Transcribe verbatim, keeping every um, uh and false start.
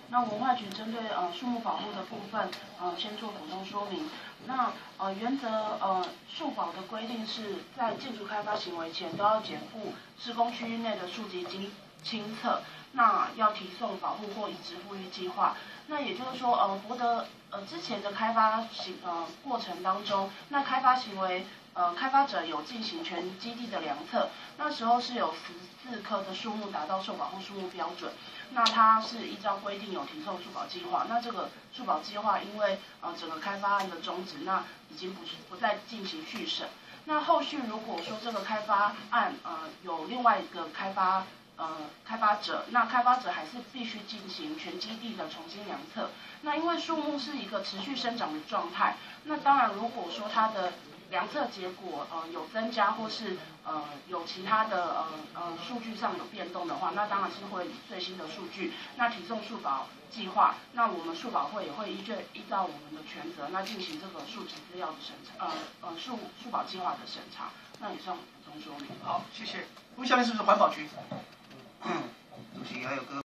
那文化局针对呃树木保护的部分，呃先做补充说明。那呃原则呃树保的规定是在建筑开发行为前都要减负施工区域内的树级经清测，那要提送保护或移植复育计划。那也就是说，呃博得呃之前的开发行呃过程当中，那开发行为呃开发者有进行全基地的量测，那时候是有十四棵的树木达到受保护树木标准。那它是依照规定有提送树保计划，那这个树保计划因为呃整个开发案的终止，那已经不是不再进行续审。那后续如果说这个开发案呃有另外一个开发呃开发者，那开发者还是必须进行全基地的重新量测。那因为树木是一个持续生长的状态，那当然如果说它的量测结果呃有增加，或是呃有其他的呃呃数据上有变动的话，那当然是会以最新的数据，那提送树保计划，那我们树保会也会依据依照我们的权责，那进行这个树籍资料的审查，呃呃树树保计划的审查，那也算补充说明。 好，谢谢。那么下面是不是环保局？主席还有各。